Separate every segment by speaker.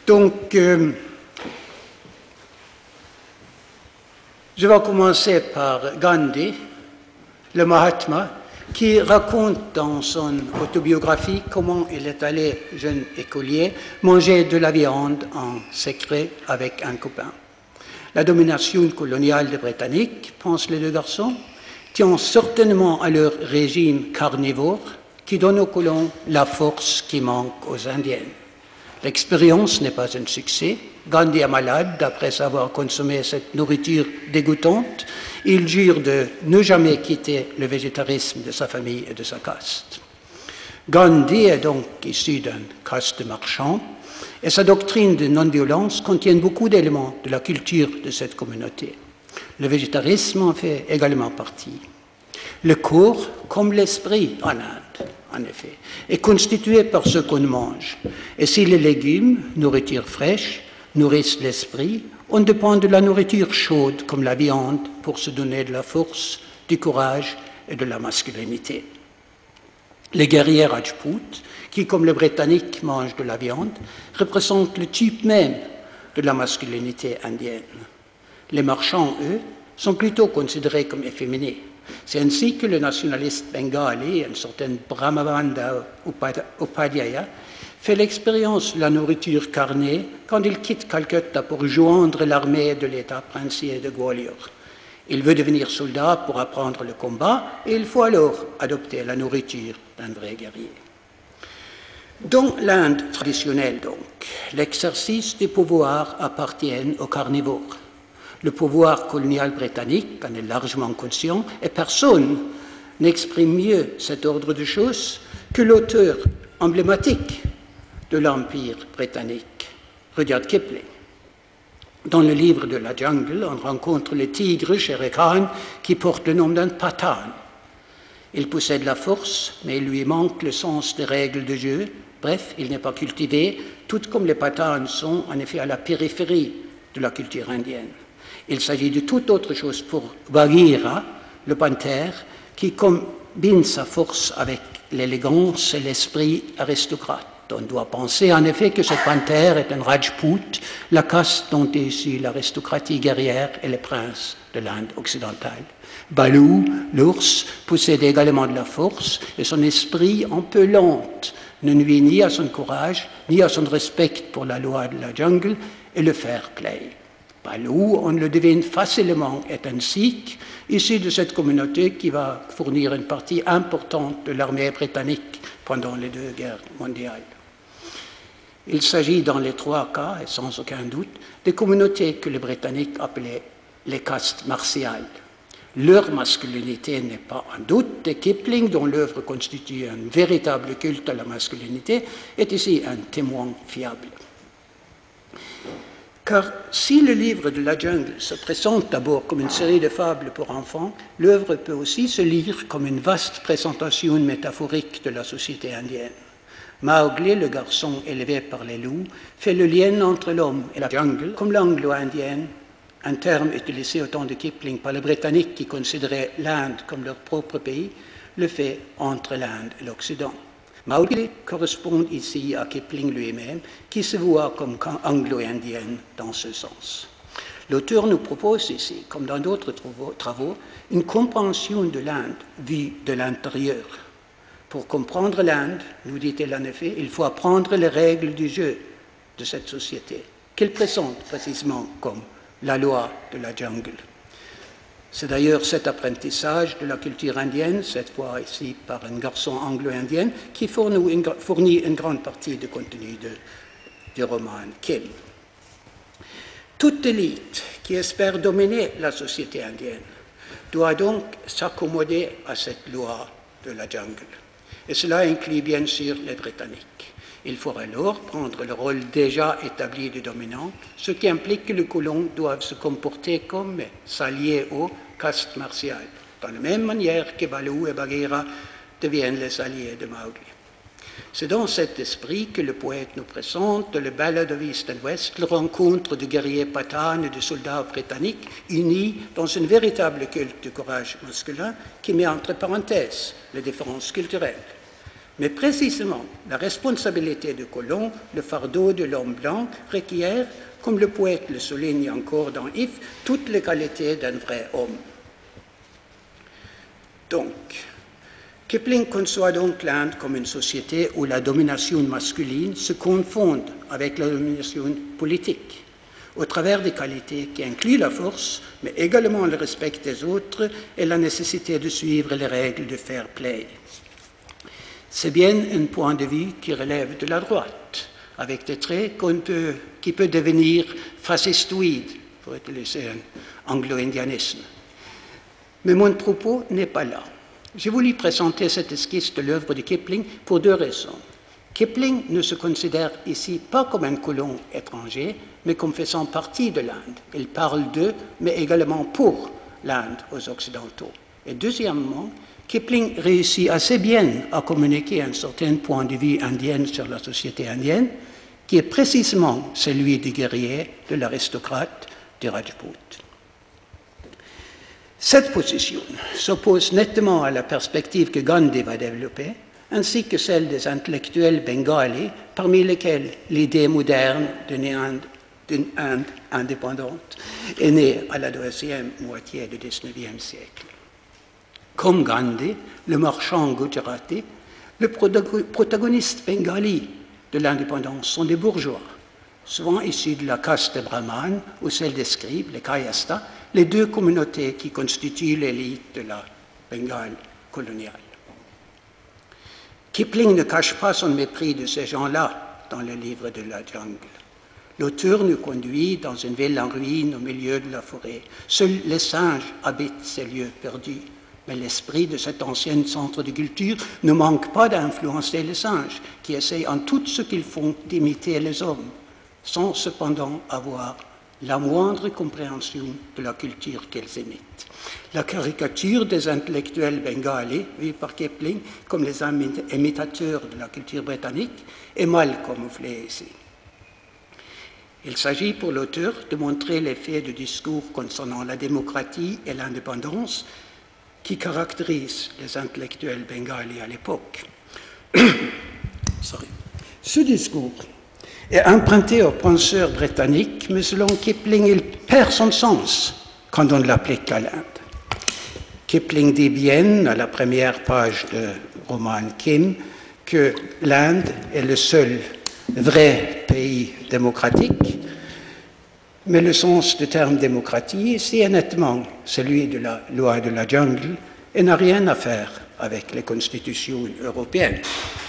Speaker 1: Donc, je vais commencer par Gandhi, le Mahatma, qui raconte dans son autobiographie comment il est allé, jeune écolier, manger de la viande en secret avec un copain. La domination coloniale des Britanniques, pensent les deux garçons, tient certainement à leur régime carnivore qui donne aux colons la force qui manque aux Indiens. L'expérience n'est pas un succès. Gandhi est malade après avoir consommé cette nourriture dégoûtante. Il jure de ne jamais quitter le végétarisme de sa famille et de sa caste. Gandhi est donc issu d'une caste de marchands et sa doctrine de non-violence contient beaucoup d'éléments de la culture de cette communauté. Le végétarisme en fait également partie. Le corps, comme l'esprit en Inde, en effet, est constitué par ce qu'on mange. Et si les légumes, nourriture fraîche, nourrissent l'esprit, on dépend de la nourriture chaude, comme la viande, pour se donner de la force, du courage et de la masculinité. Les guerriers Rajput, qui, comme les Britanniques, mangent de la viande, représentent le type même de la masculinité indienne. Les marchands, eux, sont plutôt considérés comme efféminés. C'est ainsi que le nationaliste bengali, une certaine Brahmavanda Upadhyaya, fait l'expérience de la nourriture carnée quand il quitte Calcutta pour joindre l'armée de l'État princier de Gwalior. Il veut devenir soldat pour apprendre le combat et il faut alors adopter la nourriture d'un vrai guerrier. Dans l'Inde traditionnelle, donc, l'exercice du pouvoir appartient aux carnivores. Le pouvoir colonial britannique en est largement conscient et personne n'exprime mieux cet ordre de choses que l'auteur emblématique de l'Empire britannique, Rudyard Kipling. Dans le livre de la jungle, on rencontre le tigre Shere Khan qui porte le nom d'un Pathan. Il possède la force, mais il lui manque le sens des règles de jeu. Bref, il n'est pas cultivé, tout comme les Pathans sont en effet à la périphérie de la culture indienne. Il s'agit de toute autre chose pour Bagheera, le panthère, qui combine sa force avec l'élégance et l'esprit aristocrate. On doit penser en effet que ce panthère est un Rajput, la caste dont est issue l'aristocratie guerrière et les princes de l'Inde occidentale. Baloo, l'ours, possède également de la force et son esprit un peu lent ne nuit ni à son courage, ni à son respect pour la loi de la jungle et le fair play. Baloo, on le devine facilement, est un Sikh issu de cette communauté qui va fournir une partie importante de l'armée britannique pendant les deux guerres mondiales. Il s'agit dans les trois cas, et sans aucun doute, des communautés que les Britanniques appelaient les castes martiales. Leur masculinité n'est pas en doute, et Kipling, dont l'œuvre constitue un véritable culte à la masculinité, est ici un témoin fiable. Car si le livre de la jungle se présente d'abord comme une série de fables pour enfants, l'œuvre peut aussi se lire comme une vaste présentation métaphorique de la société indienne. Mowgli, le garçon élevé par les loups, fait le lien entre l'homme et la jungle, comme l'anglo-indienne, un terme utilisé au temps de Kipling par les Britanniques qui considéraient l'Inde comme leur propre pays, le fait entre l'Inde et l'Occident. Mowgli correspond ici à Kipling lui-même, qui se voit comme anglo-indienne dans ce sens. L'auteur nous propose ici, comme dans d'autres travaux, une compréhension de l'Inde vue de l'intérieur. Pour comprendre l'Inde, nous dit-elle en effet, il faut apprendre les règles du jeu de cette société, qu'elle présente précisément comme la loi de la jungle. C'est d'ailleurs cet apprentissage de la culture indienne, cette fois ici par un garçon anglo-indien, qui fournit une grande partie du contenu du roman Kill. Toute élite qui espère dominer la société indienne doit donc s'accommoder à cette loi de la jungle. Et cela inclut bien sûr les Britanniques. Il faut alors prendre le rôle déjà établi du dominant, ce qui implique que les colons doivent se comporter comme s'allier aux castes martiales, de la même manière que Baloo et Bagheera deviennent les alliés de Mowgli. C'est dans cet esprit que le poète nous présente le Ballad of East and West, la rencontre de guerriers patanes et de soldats britanniques unis dans une véritable culte du courage masculin qui met entre parenthèses les différences culturelles. Mais précisément, la responsabilité du colon, le fardeau de l'homme blanc, requiert, comme le poète le souligne encore dans If, toutes les qualités d'un vrai homme. Donc, Kipling conçoit donc l'Inde comme une société où la domination masculine se confonde avec la domination politique, au travers des qualités qui incluent la force, mais également le respect des autres et la nécessité de suivre les règles de fair play. C'est bien un point de vue qui relève de la droite, avec des traits qui peut devenir fascistoïde, pour utiliser un anglo-indianisme. Mais mon propos n'est pas là. J'ai voulu présenter cette esquisse de l'œuvre de Kipling pour deux raisons. Kipling ne se considère ici pas comme un colon étranger, mais comme faisant partie de l'Inde. Il parle d'eux, mais également pour l'Inde aux Occidentaux. Et deuxièmement, Kipling réussit assez bien à communiquer un certain point de vue indien sur la société indienne, qui est précisément celui du guerrier, de l'aristocrate, du Rajput. Cette position s'oppose nettement à la perspective que Gandhi va développer, ainsi que celle des intellectuels bengalis, parmi lesquels l'idée moderne d'une Inde indépendante est née à la deuxième moitié du XIXe siècle. Comme Gandhi, le marchand gujarati, le protagoniste bengali de l'indépendance sont des bourgeois, souvent issus de la caste des brahmanes ou celle des scribes, les kayastas, les deux communautés qui constituent l'élite de la Bengale coloniale. Kipling ne cache pas son mépris de ces gens-là dans le livre de la jungle. L'auteur nous conduit dans une ville en ruine au milieu de la forêt. Seuls les singes habitent ces lieux perdus. Mais l'esprit de cet ancien centre de culture ne manque pas d'influencer les singes, qui essayent en tout ce qu'ils font d'imiter les hommes, sans cependant avoir la moindre compréhension de la culture qu'ils imitent. La caricature des intellectuels bengalis, vue par Kipling comme les imitateurs de la culture britannique, est mal camouflée ici. Il s'agit pour l'auteur de montrer l'effet du discours concernant la démocratie et l'indépendance qui caractérisent les intellectuels bengalis à l'époque. Ce discours est emprunté aux penseurs britanniques, mais selon Kipling, il perd son sens quand on l'applique à l'Inde. Kipling dit bien, à la première page de roman Kim, que l'Inde est le seul vrai pays démocratique, mais le sens du terme démocratie ici est nettement celui de la loi de la jungle et n'a rien à faire avec les constitutions européennes.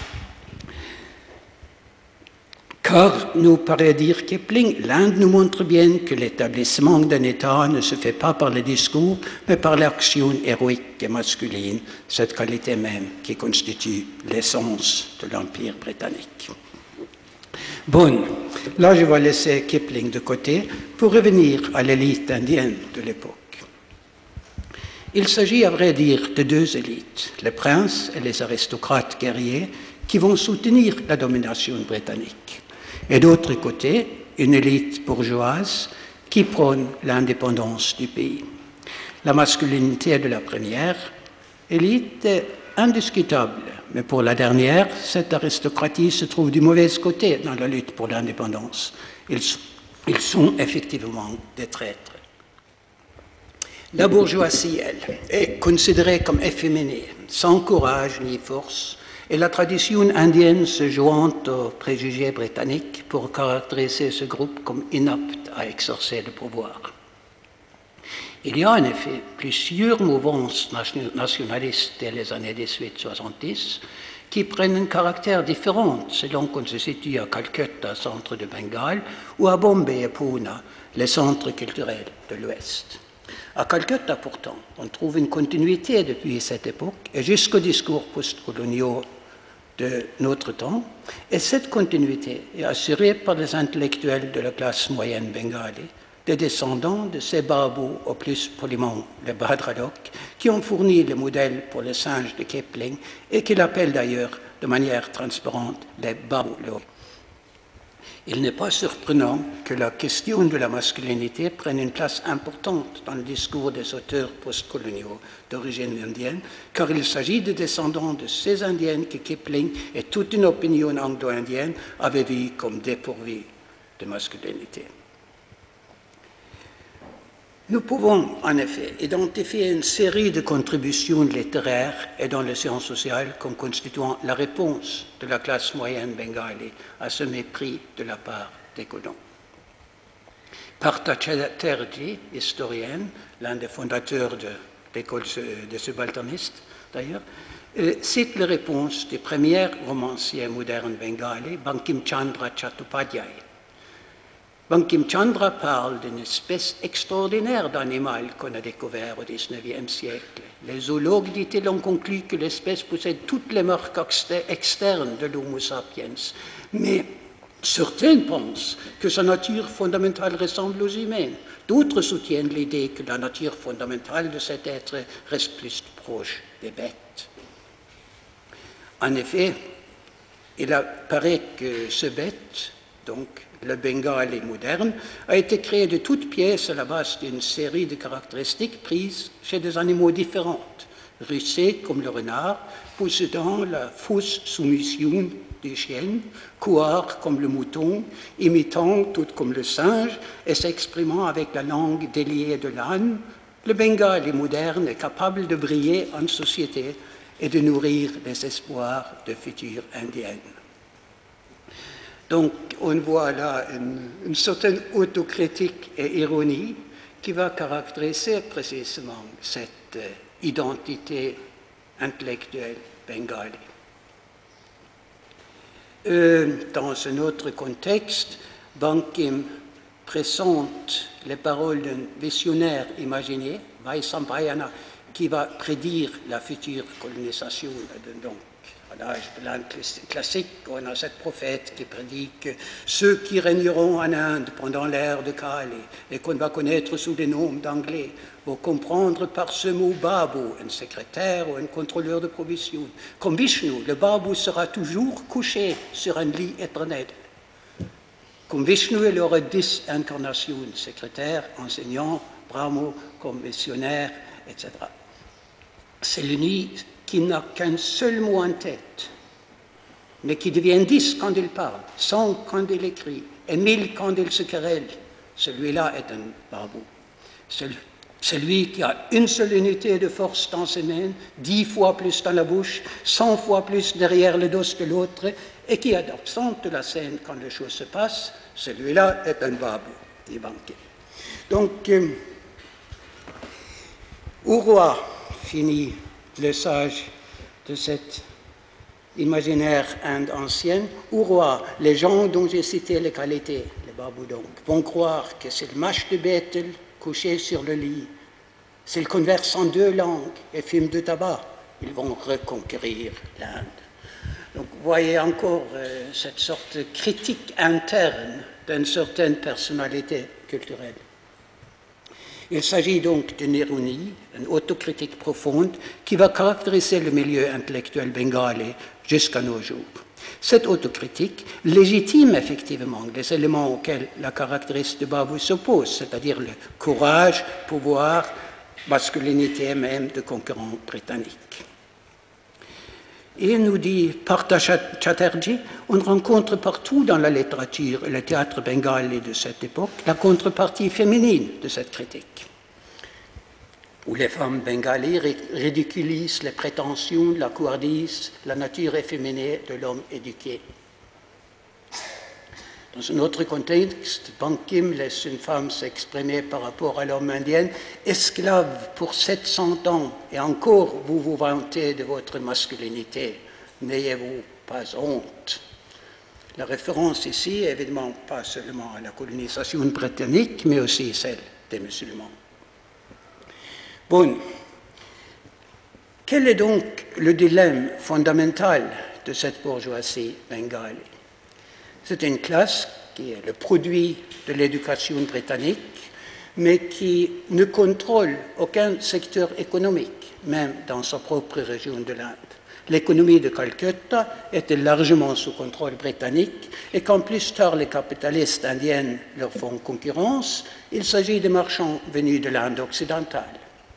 Speaker 1: Car, nous paraît dire Kipling, l'Inde nous montre bien que l'établissement d'un État ne se fait pas par le discours, mais par l'action héroïque et masculine, cette qualité même qui constitue l'essence de l'Empire britannique. Bon, là je vais laisser Kipling de côté pour revenir à l'élite indienne de l'époque. Il s'agit à vrai dire de deux élites, les princes et les aristocrates guerriers, qui vont soutenir la domination britannique. Et d'autre côté, une élite bourgeoise qui prône l'indépendance du pays. La masculinité de la première élite est indiscutable, mais pour la dernière, cette aristocratie se trouve du mauvais côté dans la lutte pour l'indépendance. Ils sont effectivement des traîtres. La bourgeoisie, elle, est considérée comme efféminée, sans courage ni force, et la tradition indienne se joint aux préjugés britanniques pour caractériser ce groupe comme inapte à exercer le pouvoir. Il y a en effet plusieurs mouvances nationalistes dès les années 1870 qui prennent un caractère différent selon qu'on se situe à Calcutta, centre de Bengale, ou à Bombay et Pune, les centres culturels de l'Ouest. À Calcutta, pourtant, on trouve une continuité depuis cette époque et jusqu'aux discours postcoloniaux de notre temps, et cette continuité est assurée par les intellectuels de la classe moyenne bengali, des descendants de ces babous au plus poliment, les Bhadralok, qui ont fourni le modèle pour les singes de Kipling et qu'il appelle d'ailleurs de manière transparente les babous. Il n'est pas surprenant que la question de la masculinité prenne une place importante dans le discours des auteurs postcoloniaux d'origine indienne, car il s'agit de descendants de ces indiennes que Kipling et toute une opinion anglo-indienne avaient vues comme dépourvues de masculinité. Nous pouvons en effet identifier une série de contributions littéraires et dans les sciences sociales comme constituant la réponse de la classe moyenne bengali à ce mépris de la part des colons. Partha Chatterjee, historienne, l'un des fondateurs de l'école des subalternistes d'ailleurs, cite les réponses du premier romancier moderne bengali, Bankim Chandra Chattopadhyay. Bankim Chandra parle d'une espèce extraordinaire d'animal qu'on a découvert au XIXe siècle. Les zoologues, dit-il, ont conclu que l'espèce possède toutes les marques externes de l'Homo sapiens, mais certains pensent que sa nature fondamentale ressemble aux humains. D'autres soutiennent l'idée que la nature fondamentale de cet être reste plus proche des bêtes. En effet, il apparaît que ce bête, donc le bengali moderne, a été créé de toutes pièces à la base d'une série de caractéristiques prises chez des animaux différents, russés comme le renard, possédant la fausse soumission du chien, couard comme le mouton, imitant tout comme le singe et s'exprimant avec la langue déliée de l'âne. Le bengali moderne est capable de briller en société et de nourrir les espoirs de futures indiennes. Donc, on voit là une certaine autocritique et ironie qui va caractériser précisément cette identité intellectuelle bengali. Dans un autre contexte, Bankim présente les paroles d'un visionnaire imaginé, Vaisampayana, qui va prédire la future colonisation. Donc, à l'âge de l'Inde classique, on a cette prophète qui prédit que ceux qui régneront en Inde pendant l'ère de Kali et qu'on va connaître sous des noms d'anglais vont comprendre par ce mot Babu, un secrétaire ou un contrôleur de provisions. Comme Vishnu, le Babu sera toujours couché sur un lit éternel. Comme Vishnu, il y aura 10 incarnations, secrétaire, enseignant, Brahmo comme missionnaire, etc. C'est l'uni qui n'a qu'un seul mot en tête, mais qui devient 10 quand il parle, 100 quand il écrit, et 1000 quand il se querelle. Celui-là est un Babu. Celui qui a une seule unité de force dans ses mains, 10 fois plus dans la bouche, 100 fois plus derrière le dos que l'autre, et qui est absent de la scène quand les choses se passent, celui-là est un Babu, dit Bankim. Donc, au roi finit le sage de cette imaginaire Inde ancienne, au roi, les gens dont j'ai cité les qualités, les Babu donc, vont croire que c'est le mâche de Bethel couché sur le lit. S'ils conversent en 2 langues et fument du tabac, ils vont reconquérir l'Inde. Donc vous voyez encore cette sorte de critique interne d'une certaine personnalité culturelle. Il s'agit donc d'une ironie, une autocritique profonde qui va caractériser le milieu intellectuel bengalais jusqu'à nos jours. Cette autocritique légitime effectivement les éléments auxquels la caractéristique de Babu s'oppose, c'est-à-dire le courage, pouvoir, masculinité même de conquérants britanniques. Et nous dit Partha Chatterjee, on rencontre partout dans la littérature et le théâtre bengalais de cette époque la contrepartie féminine de cette critique, où les femmes bengalaises ridiculisent les prétentions, la couardise, la nature efféminée de l'homme éduqué. Dans un autre contexte, Bankim laisse une femme s'exprimer par rapport à l'homme indien, esclave pour 700 ans, et encore vous vous vantez de votre masculinité. N'ayez-vous pas honte? La référence ici est évidemment pas seulement à la colonisation britannique, mais aussi celle des musulmans. Bon, quel est donc le dilemme fondamental de cette bourgeoisie bengali? C'est une classe qui est le produit de l'éducation britannique, mais qui ne contrôle aucun secteur économique, même dans sa propre région de l'Inde. l'économie de Calcutta était largement sous contrôle britannique et quand plus tard les capitalistes indiens leur font concurrence, il s'agit de marchands venus de l'Inde occidentale.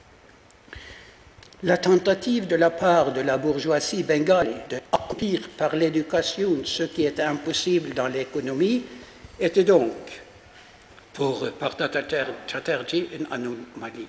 Speaker 1: La tentative de la part de la bourgeoisie bengale d'accomplir par l'éducation ce qui était impossible dans l'économie était donc, pour Chatterjee, une anomalie.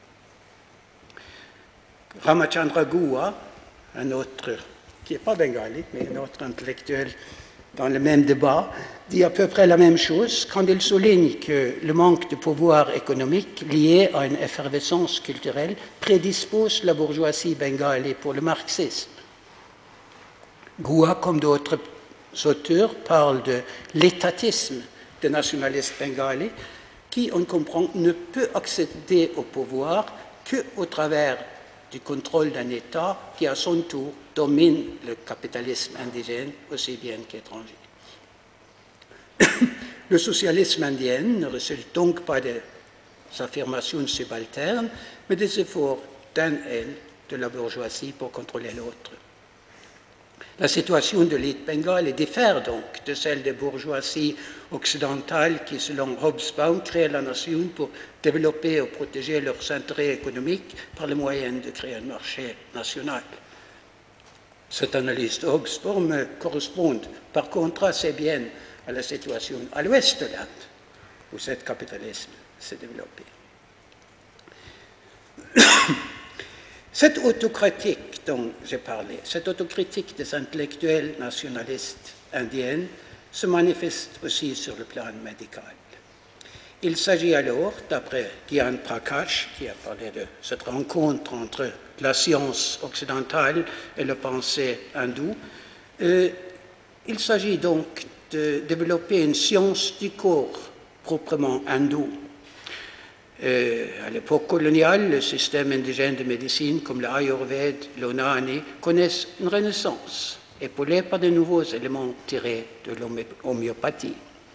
Speaker 1: Ramachandra Guha, un autre, qui n'est pas bengali, mais un autre intellectuel dans le même débat, dit à peu près la même chose quand il souligne que le manque de pouvoir économique lié à une effervescence culturelle prédispose la bourgeoisie bengale pour le marxisme. Guha, comme d'autres auteurs, parle de l'étatisme des nationalistes bengalais qui, on comprend, ne peut accéder au pouvoir qu'au travers du contrôle d'un État qui, à son tour, domine le capitalisme indigène aussi bien qu'étranger. Le socialisme indien ne résulte donc pas des affirmations subalternes, mais des efforts d'un aile de la bourgeoisie pour contrôler l'autre. La situation de l'élite bengale diffère donc de celle des bourgeoisies occidentales qui, selon Hobsbawm, créent la nation pour développer ou protéger leurs intérêts économiques par le moyen de créer un marché national. Cette analyse de Hobsbawm correspond par contre assez bien à la situation à l'ouest de l'Inde, où ce capitalisme s'est développé. Cette autocritique dont j'ai parlé, cette autocritique des intellectuels nationalistes indiens, se manifeste aussi sur le plan médical. Il s'agit alors, d'après Gyan Prakash, qui a parlé de cette rencontre entre la science occidentale et la pensée hindoue, il s'agit donc de développer une science du corps proprement hindoue. À l'époque coloniale, le système indigène de médecine comme l'Ayurveda, l'Unani connaissent une renaissance, épaulée par de nouveaux éléments tirés de l'homéopathie.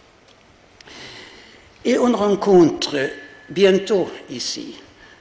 Speaker 1: Et on rencontre bientôt ici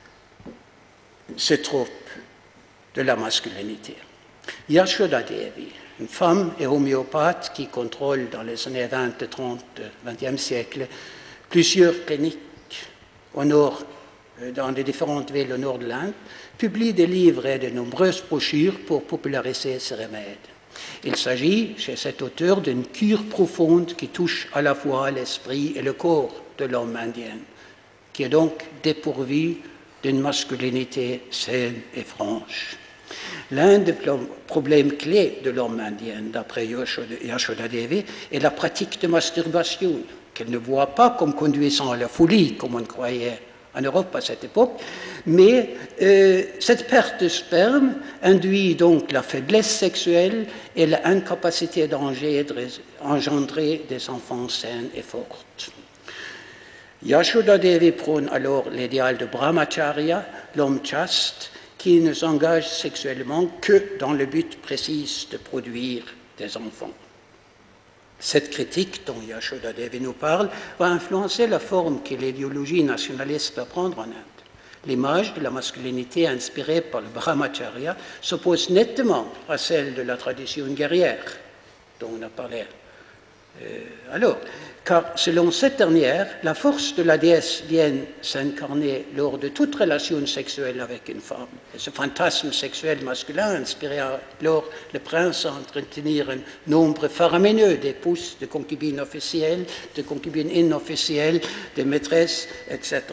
Speaker 1: ce trope de la masculinité. Yashoda Devi, une femme et homéopathe qui contrôle dans les années 20 et 30 du XXe siècle plusieurs cliniques au nord, dans les différentes villes au nord de l'Inde, publie des livres et de nombreuses brochures pour populariser ces remèdes. Il s'agit, chez cet auteur, d'une cure profonde qui touche à la fois l'esprit et le corps de l'homme indien, qui est donc dépourvu d'une masculinité saine et franche. L'un des problèmes clés de l'homme indien, d'après Yashoda Devi, est la pratique de masturbation, qu'elle ne voit pas comme conduisant à la folie, comme on croyait en Europe à cette époque, mais cette perte de sperme induit donc la faiblesse sexuelle et l'incapacité d'engendrer des enfants sains et forts. Yashoda Devi prône alors l'idéal de Brahmacharya, l'homme chaste, qui ne s'engage sexuellement que dans le but précis de produire des enfants. Cette critique dont Yashoda Devi nous parle va influencer la forme que l'idéologie nationaliste va prendre en Inde. L'image de la masculinité inspirée par le Brahmacharya s'oppose nettement à celle de la tradition guerrière dont on a parlé alors, car selon cette dernière, la force de la déesse vient s'incarner lors de toute relation sexuelle avec une femme. Et ce fantasme sexuel masculin inspirait alors le prince à entretenir un nombre faramineux d'épouses, de concubines officielles, de concubines inofficielles, de maîtresses, etc.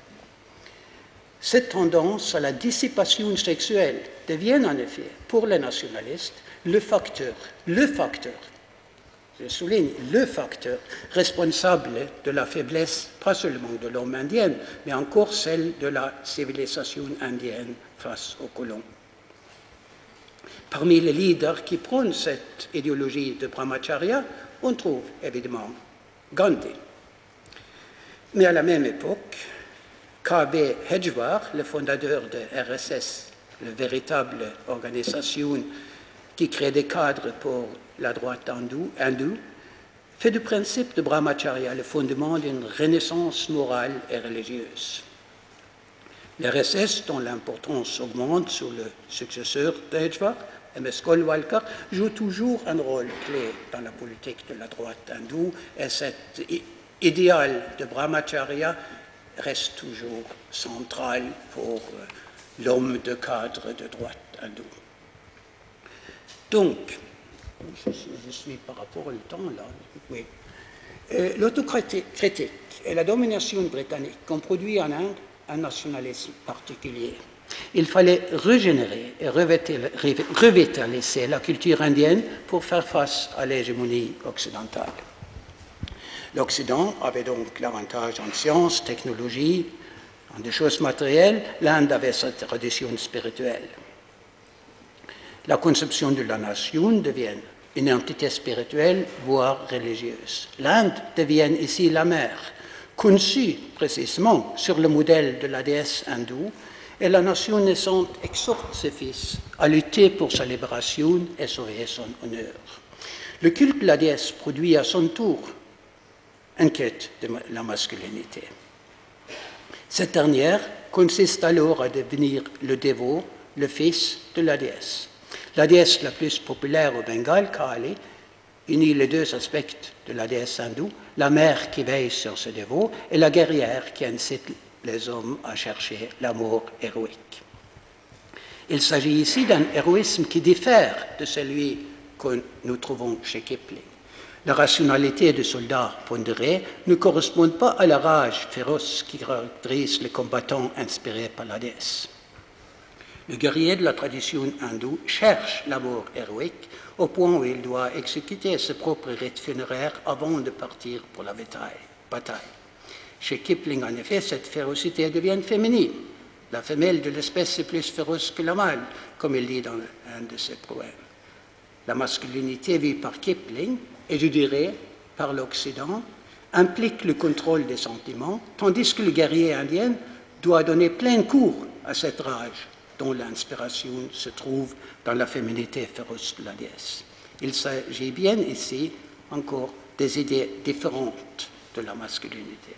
Speaker 1: Cette tendance à la dissipation sexuelle devient en effet, pour les nationalistes, le facteur, je souligne, le facteur responsable de la faiblesse, pas seulement de l'homme indien, mais encore celle de la civilisation indienne face aux colons. Parmi les leaders qui prônent cette idéologie de Brahmacharya, on trouve évidemment Gandhi. Mais à la même époque, K.B. Hedgewar, le fondateur de RSS, la véritable organisation qui crée des cadres pour la droite hindoue, fait du principe de Brahmacharya le fondement d'une renaissance morale et religieuse. L'RSS, dont l'importance augmente sous le successeur d'Edgewar, M.S. Golwalkar, joue toujours un rôle clé dans la politique de la droite hindoue, et cet idéal de Brahmacharya reste toujours central pour l'homme de cadre de droite hindoue. Donc, je suis par rapport au temps là, oui. L'autocritique et la domination britannique ont produit en Inde un nationalisme particulier. Il fallait régénérer et revitaliser la culture indienne pour faire face à l'hégémonie occidentale. L'Occident avait donc l'avantage en sciences, technologie, en des choses matérielles. L'Inde avait sa tradition spirituelle. La conception de la nation devient une entité spirituelle, voire religieuse. L'Inde devient ici la mère, conçue précisément sur le modèle de la déesse hindoue, et la nation naissante exhorte ses fils à lutter pour sa libération et sauver son honneur. Le culte de la déesse produit à son tour une quête de la masculinité. Cette dernière consiste alors à devenir le dévot, le fils de la déesse. La déesse la plus populaire au Bengale, Kali, unit les deux aspects de la déesse hindoue, la mère qui veille sur ce dévot et la guerrière qui incite les hommes à chercher l'amour héroïque. Il s'agit ici d'un héroïsme qui diffère de celui que nous trouvons chez Kipling. La rationalité du soldat pondéré ne correspond pas à la rage féroce qui caractérise les combattants inspirés par la déesse. Le guerrier de la tradition hindoue cherche l'amour héroïque au point où il doit exécuter ses propres rites funéraires avant de partir pour la bataille. Chez Kipling, en effet, cette férocité devient féminine. La femelle de l'espèce est plus féroce que la mâle, comme il dit dans un de ses poèmes. La masculinité vue par Kipling, et je dirais par l'Occident, implique le contrôle des sentiments, tandis que le guerrier indien doit donner plein cours à cette rage dont l'inspiration se trouve dans la féminité féroce de la déesse. Il s'agit bien ici encore des idées différentes de la masculinité.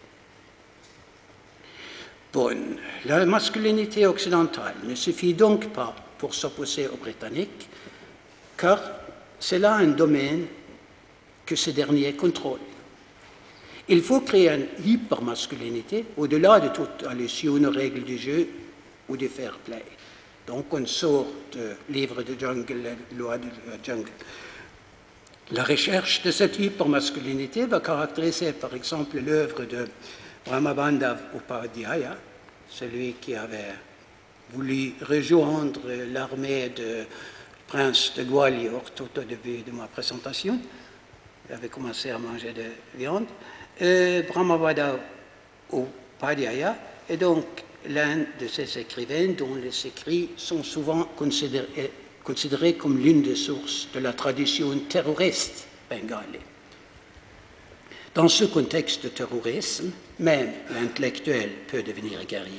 Speaker 1: Bon, la masculinité occidentale ne suffit donc pas pour s'opposer aux Britanniques, car c'est là un domaine que ces derniers contrôlent. Il faut créer une hypermasculinité au-delà de toute allusion aux règles du jeu ou du fair play. Donc on sort du livre de Jungle, la loi de Jungle. La recherche de cette hypermasculinité va caractériser par exemple l'œuvre de Brahmabandha Upadhyaya, celui qui avait voulu rejoindre l'armée du prince de Gwalior tout au début de ma présentation. Il avait commencé à manger de viande. Brahmabandha Upadhyaya est donc l'un de ces écrivains dont les écrits sont souvent considérés comme l'une des sources de la tradition terroriste bengalais. Dans ce contexte de terrorisme, même l'intellectuel peut devenir guerrier.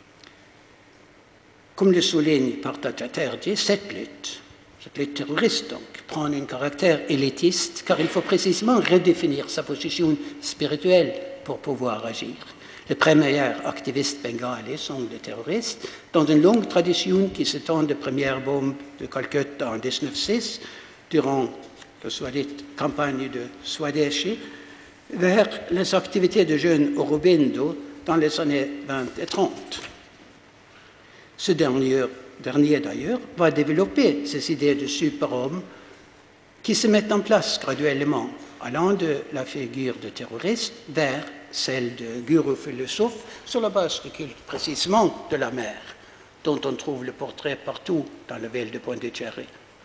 Speaker 1: Comme le souligne Partha Chatterjee, cette lutte terroriste donc, prend un caractère élitiste car il faut précisément redéfinir sa position spirituelle pour pouvoir agir. Les premiers activistes bengalais sont des terroristes dans une longue tradition qui s'étend de première bombe de Calcutta en 1906, durant la soi-dite campagne de Swadeshi, vers les activités de jeunes Aurobindo dans les années 20 et 30. Ce dernier d'ailleurs, va développer ces idées de super-homme qui se mettent en place graduellement, allant de la figure de terroriste vers celle de guru philosophe sur la base du culte précisément de la mer, dont on trouve le portrait partout dans la ville de Pondicherry.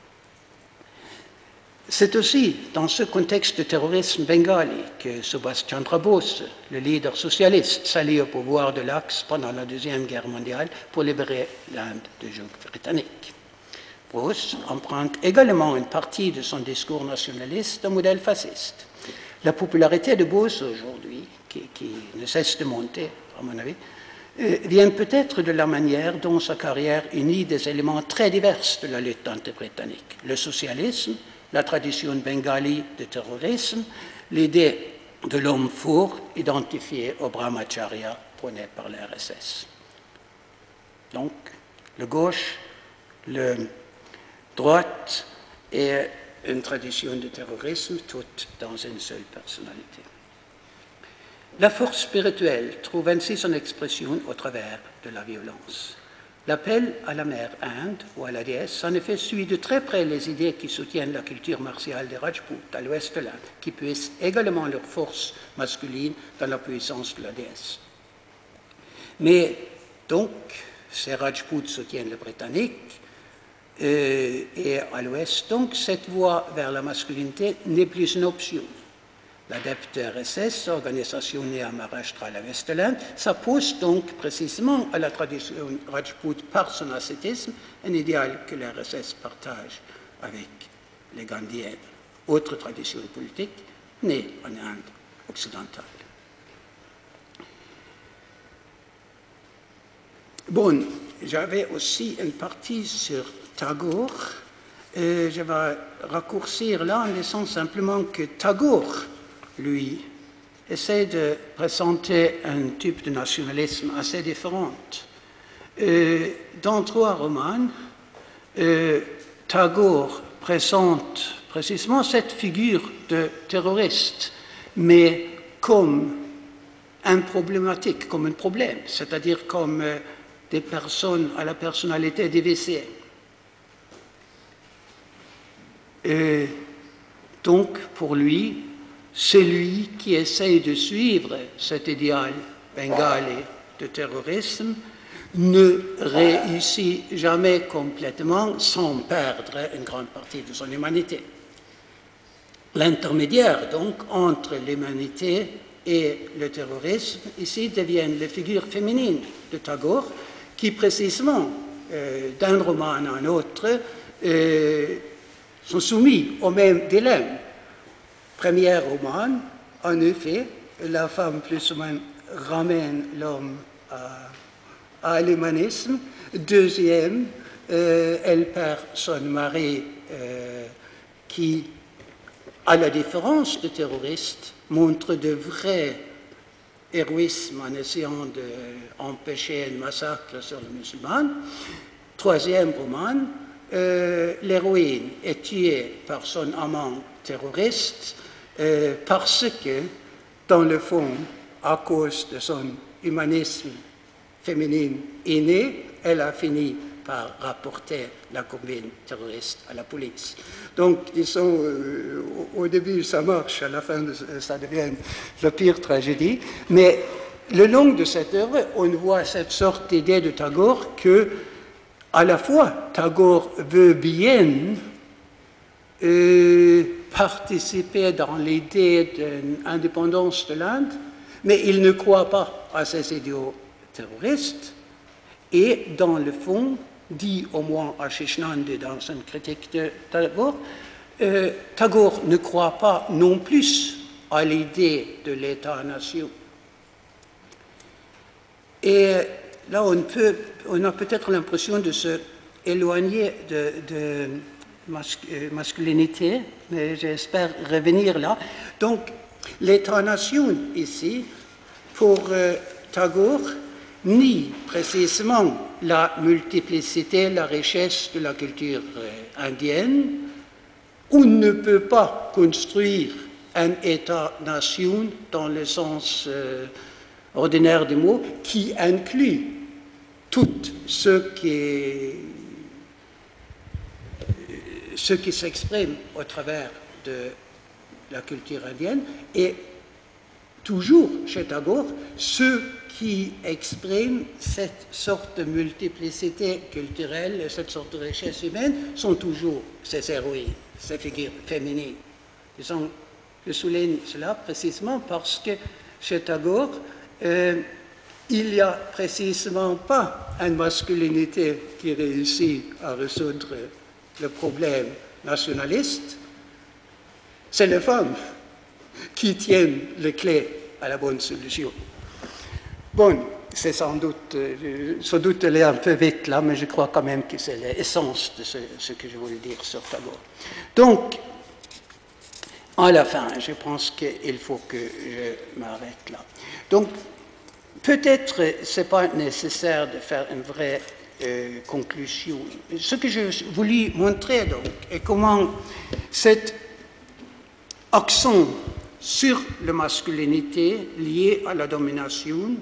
Speaker 1: C'est aussi dans ce contexte de terrorisme bengali que Subhash Chandra Bose, le leader socialiste, s'allie au pouvoir de l'Axe pendant la Deuxième Guerre mondiale pour libérer l'Inde du joug britannique. Bose emprunte également une partie de son discours nationaliste au modèle fasciste. La popularité de Bose aujourd'hui, qui ne cesse de monter, à mon avis, vient peut-être de la manière dont sa carrière unit des éléments très divers de la lutte anti-britannique. Le socialisme, la tradition bengali de terrorisme, l'idée de l'homme fort identifié au Brahmacharya prôné par l'RSS. Donc, le gauche, le droite et une tradition de terrorisme, toutes dans une seule personnalité. La force spirituelle trouve ainsi son expression au travers de la violence. L'appel à la mère Inde ou à la déesse, en effet, suit de très près les idées qui soutiennent la culture martiale des Rajputs à l'ouest de l'Inde, qui puissent également leur force masculine dans la puissance de la déesse. Mais donc, ces Rajputs soutiennent les Britanniques, et à l'ouest, donc, cette voie vers la masculinité n'est plus une option. L'adepte RSS, organisation née à Maharashtra à l'ouest de l'Inde, s'oppose donc précisément à la tradition Rajput par son ascétisme, un idéal que l'RSS partage avec les Gandhiens, autre tradition politique née en Inde occidentale. Bon, j'avais aussi une partie sur Tagore. Je vais raccourcir là en laissant simplement que Tagore, lui, essaie de présenter un type de nationalisme assez différent. Dans trois romans, Tagore présente précisément cette figure de terroriste, mais comme un problématique, comme un problème, c'est-à-dire comme des personnes à la personnalité dévissée. Donc, pour lui, celui qui essaye de suivre cet idéal bengalais de terrorisme ne réussit jamais complètement sans perdre une grande partie de son humanité. L'intermédiaire, donc, entre l'humanité et le terrorisme, ici, deviennent les figures féminines de Tagore, qui, précisément, d'un roman à un autre, sont soumis au même dilemme. Premier roman, en effet, la femme plus ou moins ramène l'homme à l'humanisme. Deuxième, elle perd son mari qui, à la différence de terroristes, montre de vrais héroïsme en essayant d'empêcher un massacre sur les musulmans. Troisième roman, l'héroïne est tuée par son amant terroriste parce que, dans le fond, à cause de son humanisme féminin inné, elle a fini par rapporter la combine terroriste à la police. Donc, disons, au début, ça marche, à la fin, ça devient la pire tragédie. Mais le long de cette œuvre, on voit cette sorte d'idée de Tagore que, à la fois, Tagore veut bien participer dans l'idée d'une indépendance de l'Inde, mais il ne croit pas à ces idéaux terroristes, et dans le fond, dit au moins à Shishnand dans une critique de Tagore, Tagore ne croit pas non plus à l'idée de l'État-nation. Et là, on a peut-être l'impression de se éloigner de masculinité, mais j'espère revenir là. Donc, l'État-nation ici, pour Tagore, nie précisément la multiplicité, la richesse de la culture indienne. On ne peut pas construire un État-nation dans le sens ordinaire du mot qui inclut tout ce qui s'exprime au travers de la culture indienne, et toujours chez Tagore, ceux qui expriment cette sorte de multiplicité culturelle, cette sorte de richesse humaine, sont toujours ces héroïnes, ces figures féminines. Je souligne cela précisément parce que chez Tagore, il n'y a précisément pas une masculinité qui réussit à résoudre le problème nationaliste. C'est les femmes qui tiennent les clés à la bonne solution. Bon, c'est sans doute aller un peu vite là, mais je crois quand même que c'est l'essence de ce que je voulais dire sur Tagore. Donc, à la fin, je pense qu'il faut que je m'arrête là. Donc, peut-être ce n'est pas nécessaire de faire une vraie conclusion. Ce que je voulais montrer donc est comment cet accent sur la masculinité liée à la domination,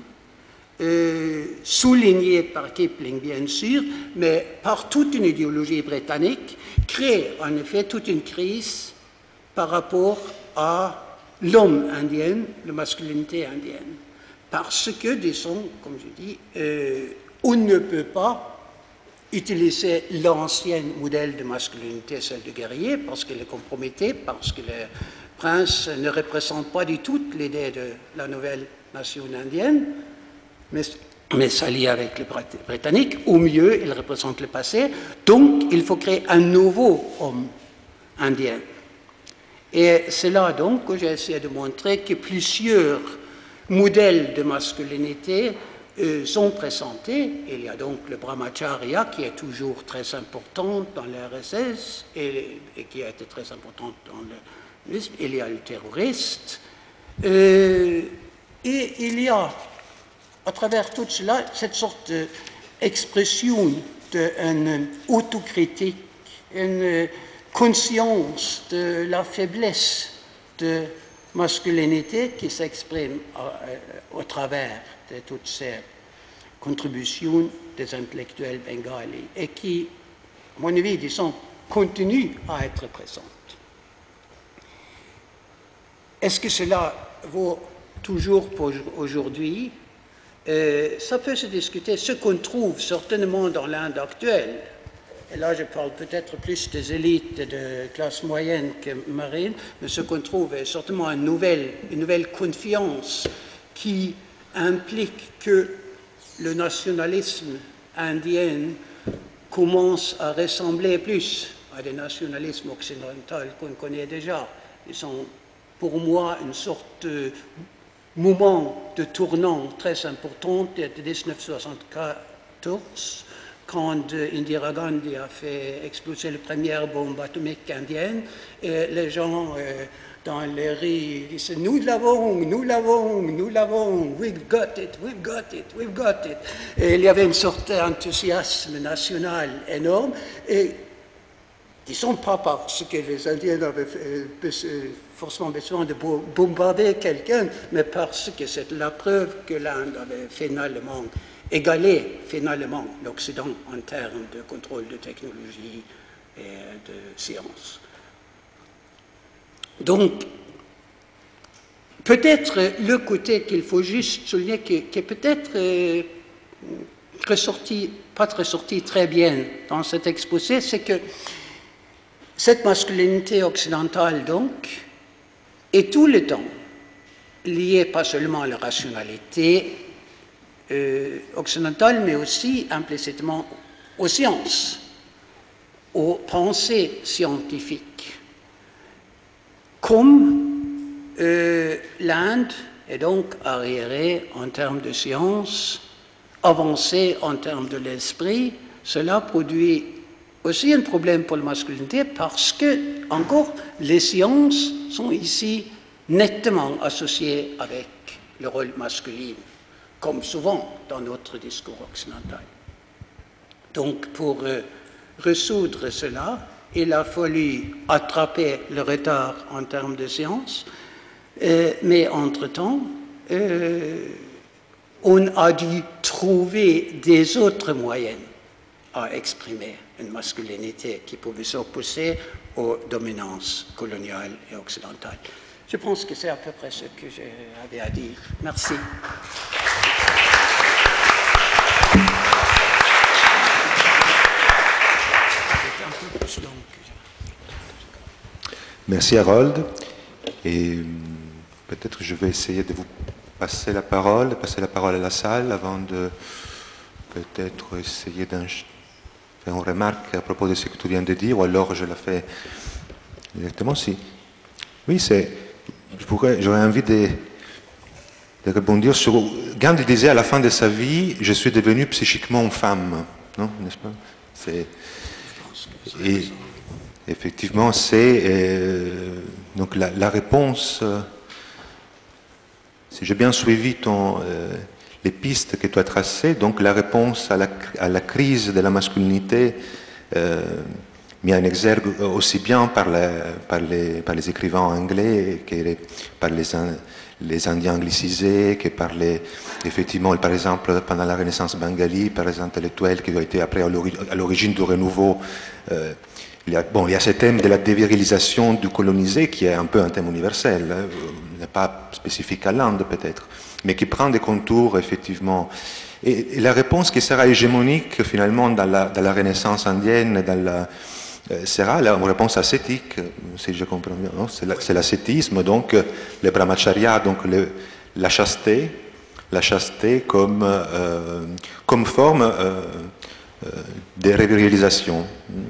Speaker 1: souligné par Kipling bien sûr, mais par toute une idéologie britannique, crée en effet toute une crise par rapport à l'homme indien, la masculinité indienne. Parce que, disons, comme je dis, on ne peut pas utiliser l'ancien modèle de masculinité, celle de guerrier, parce qu'elle est compromettée, parce que le prince ne représente pas du tout l'idée de la nouvelle nation indienne, mais s'allie avec les Britanniques. Au mieux, il représente le passé. Donc, il faut créer un nouveau homme indien. Et c'est là donc que j'ai essayé de montrer que plusieurs modèles de masculinité sont présentés. Il y a donc le brahmacharya qui est toujours très important dans l'RSS et qui a été très important dans le... Il y a le terroriste. Et il y a, à travers tout cela, cette sorte d'expression d'une autocritique, une conscience de la faiblesse de masculinité qui s'exprime au travers de toutes ces contributions des intellectuels bengalis et qui, à mon avis, disons, continue à être présente. Est-ce que cela vaut toujours pour aujourd'hui? Ça peut se discuter. Ce qu'on trouve certainement dans l'Inde actuelle, et là je parle peut-être plus des élites de classe moyenne que marine, mais ce qu'on trouve est certainement une nouvelle confiance qui implique que le nationalisme indien commence à ressembler plus à des nationalismes occidentaux qu'on connaît déjà. Ils sont pour moi une sorte de moment de tournant très important de 1974, quand Indira Gandhi a fait exploser la première bombe atomique indienne, et les gens dans les rues disaient « Nous l'avons, nous l'avons, nous l'avons, we've got it, we've got it, we've got it ». Et il y avait une sorte d'enthousiasme national énorme, et disons pas parce que les Indiens avaient forcément besoin de bombarder quelqu'un, mais parce que c'est la preuve que l'Inde avait finalement égalé l'Occident en termes de contrôle de technologie et de science. Donc, peut-être le côté qu'il faut juste souligner, qui est peut-être pas ressorti très bien dans cet exposé, c'est que cette masculinité occidentale, donc, est tout le temps liée pas seulement à la rationalité occidentale, mais aussi implicitement aux sciences, aux pensées scientifiques. Comme l'Inde est donc arriérée en termes de sciences, avancée en termes de l'esprit, cela produit aussi un problème pour la masculinité parce que, encore, les sciences sont ici nettement associées avec le rôle masculin, comme souvent dans notre discours occidental. Donc, pour résoudre cela, il a fallu attraper le retard en termes de sciences, mais entre-temps, on a dû trouver des autres moyens à exprimer une masculinité qui pouvait s'opposer aux dominances coloniales et occidentales. Je pense que c'est à peu près ce que j'avais à dire. Merci.
Speaker 2: Merci Harold. Et peut-être je vais essayer de vous passer la parole à la salle avant de peut-être essayer faire une remarque à propos de ce que tu viens de dire, ou alors je la fais directement. Si. Oui, j'aurais envie de rebondir sur... Gandhi disait à la fin de sa vie, je suis devenu psychiquement une femme, non, n'est-ce pas? Et effectivement, c'est donc la réponse, si j'ai bien suivi les pistes que tu as tracées, donc la réponse à la crise de la masculinité, mis en exergue aussi bien par les écrivains anglais que par les Indiens anglicisés, que par effectivement, par exemple, pendant la Renaissance bengali, par les intellectuels qui ont été après à l'origine du renouveau. Il y a ce thème de la dévirilisation du colonisé qui est un peu un thème universel, hein, n'est pas spécifique à l'Inde peut-être, mais qui prend des contours effectivement. Et la réponse qui sera hégémonique finalement dans la Renaissance indienne, sera la réponse ascétique, si je comprends bien. C'est l'ascétisme, donc le brahmacharya, donc la chasteté comme forme de révérisation.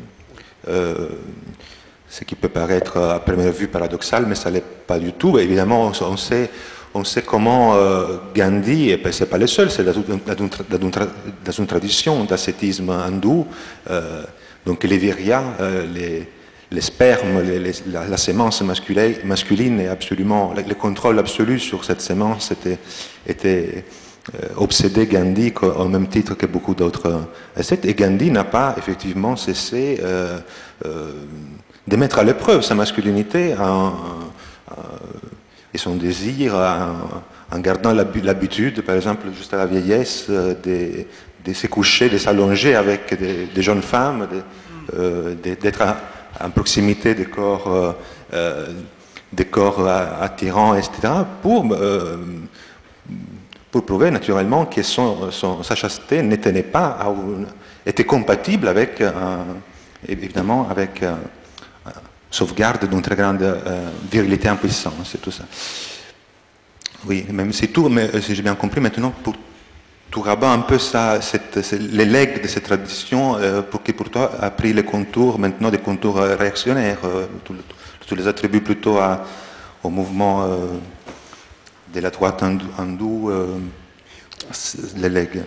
Speaker 2: Ce qui peut paraître à première vue paradoxal, mais ça ne l'est pas du tout. Évidemment, on sait comment Gandhi, et ce n'est pas le seul, c'est dans une tradition d'ascétisme hindou, donc les viryas, les spermes, la sémence masculine, et absolument, le contrôle absolu sur cette sémence était obsédé Gandhi au même titre que beaucoup d'autres ascètes. Et Gandhi n'a pas effectivement cessé de mettre à l'épreuve sa masculinité et son désir en gardant l'habitude, par exemple, juste à la vieillesse, de se coucher, de s'allonger avec des jeunes femmes, d'être en proximité des corps attirants, etc., pour prouver naturellement que sa chasteté était compatible avec, évidemment, avec sauvegarde d'une très grande virilité en puissance et tout ça. Oui, même c'est tout, mais si j'ai bien compris, maintenant, pour tu rabats un peu les legs de cette tradition qui pour toi a pris les contours, maintenant des contours réactionnaires, tu les attribues plutôt au mouvement de la droite hindoue, les legs.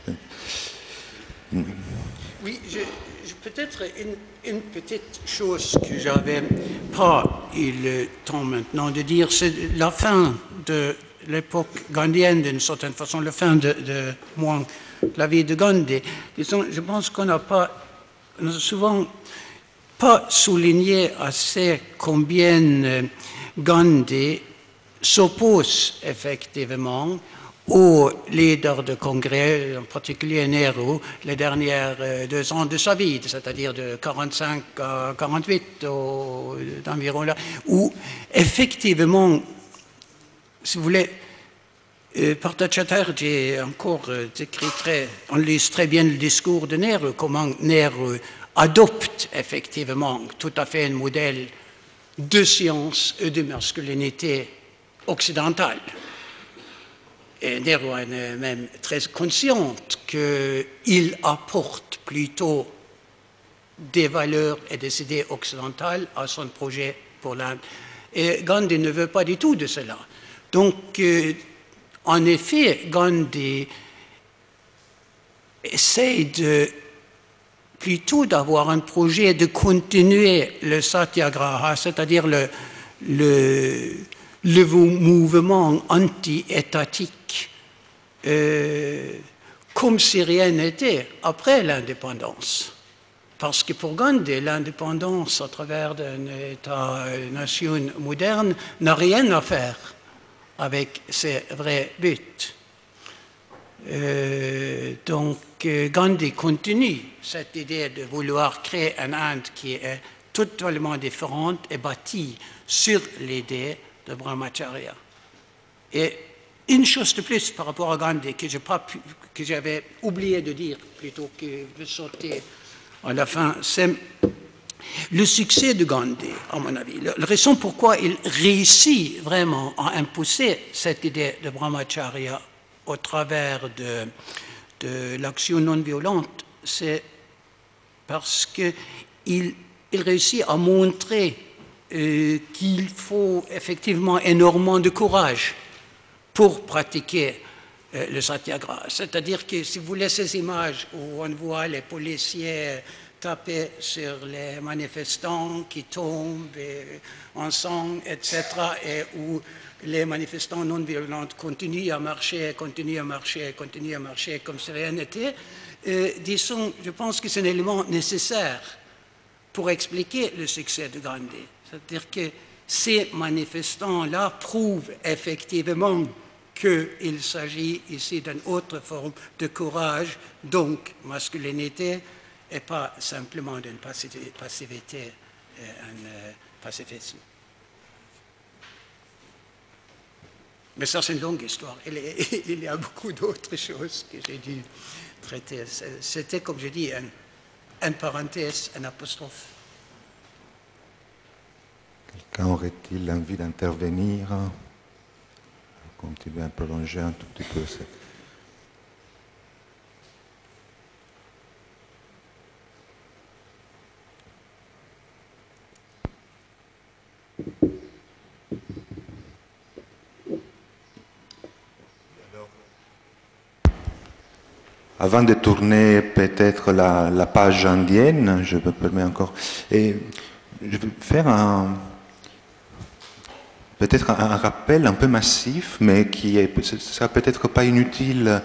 Speaker 1: Oui, peut-être une petite chose que j'avais pas eu le temps maintenant de dire, c'est la fin de l'époque gandhienne, d'une certaine façon, la fin de la vie de Gandhi. Disons, je pense qu'on n'a souvent pas souligné assez combien Gandhi s'oppose effectivement aux leaders de congrès, en particulier Nehru, les dernières 2 ans de sa vie, c'est-à-dire de 45 à 48, d'environ là, où effectivement, si vous voulez, Partha Chatterjee encore on lit très bien le discours de Nehru, comment Nehru adopte effectivement tout à fait un modèle de science et de masculinité occidentale. Et Nehru est même très consciente qu'il apporte plutôt des valeurs et des idées occidentales à son projet pour l'Inde. Et Gandhi ne veut pas du tout de cela. Donc, en effet, Gandhi essaie plutôt d'avoir un projet de continuer le satyagraha, c'est-à-dire le mouvement anti-étatique, comme si rien n'était après l'indépendance. Parce que pour Gandhi, l'indépendance à travers un État-nation moderne n'a rien à faire avec ses vrais buts. Donc Gandhi continue cette idée de vouloir créer un Inde qui est totalement différente et bâtie sur l'idée de Brahmacharya. Et une chose de plus par rapport à Gandhi que j'avais oublié de dire plutôt que de sauter à la fin, c'est le succès de Gandhi, à mon avis. La raison pourquoi il réussit vraiment à imposer cette idée de Brahmacharya au travers de l'action non violente, c'est parce qu'il réussit à montrer qu'il faut effectivement énormément de courage pour pratiquer le satyagraha. C'est-à-dire que si vous voulez ces images où on voit les policiers taper sur les manifestants qui tombent en sang, etc., et où les manifestants non violents continuent à marcher, continuent à marcher, continuent à marcher comme si rien n'était. Disons, je pense que c'est un élément nécessaire pour expliquer le succès de Gandhi. C'est-à-dire que ces manifestants-là prouvent effectivement qu'il s'agit ici d'une autre forme de courage, donc masculinité, et pas simplement d'une passivité, un pacifisme. Mais ça, c'est une longue histoire. Il y a beaucoup d'autres choses que j'ai dû traiter. C'était, comme je dis, une parenthèse, un apostrophe.
Speaker 2: Quelqu'un aurait-il envie d'intervenir? Continuer à prolonger un tout petit peu cette... Avant de tourner peut-être la page indienne, je me permets encore, et je vais faire peut-être un rappel un peu massif, mais qui est, ce sera peut-être pas inutile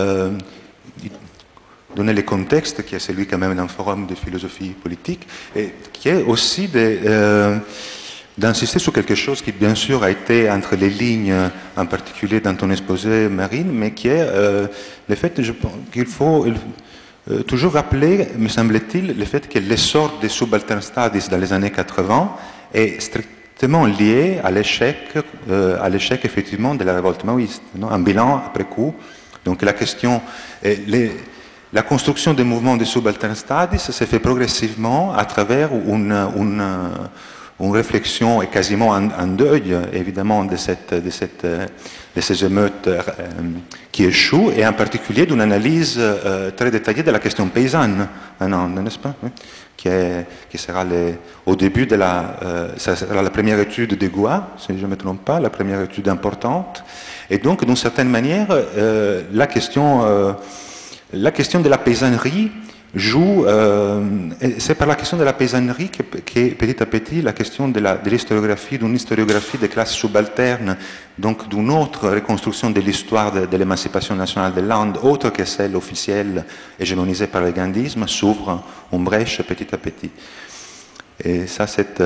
Speaker 2: donner le contexte, qui est celui quand même d'un forum de philosophie politique, et qui est aussi d'insister sur quelque chose qui, bien sûr, a été entre les lignes, en particulier dans ton exposé, Marine, mais qui est le fait qu'il faut toujours rappeler, me semble-t-il, le fait que l'essor des subaltern studies dans les années 80 est strictement lié à l'échec effectivement de la révolte maoïste, un bilan après coup. Donc la question, la construction des mouvements des subaltern studies s'est fait progressivement à travers une réflexion et quasiment un deuil, évidemment, de ces émeutes qui échouent, et en particulier d'une analyse très détaillée de la question paysanne, n'est-ce pas? Qui sera au début ça sera la première étude de Goua, si je ne me trompe pas, la première étude importante. Et donc, d'une certaine manière, la question de la paysannerie joue, c'est par la question de la paysannerie que petit à petit la question de l'historiographie, d'une historiographie des classes subalternes, donc d'une autre reconstruction de l'histoire de l'émancipation nationale de l'Inde, autre que celle officielle hégémonisée par le gandhisme, s'ouvre une brèche petit à petit. Et ça, c'est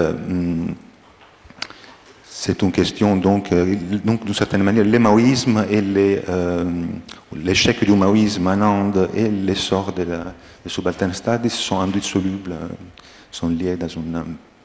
Speaker 2: une question, donc d'une certaine manière, le maoïsme et l'échec du maoïsme en Inde et l'essor des subaltern studies sont indissolubles, sont liés dans une...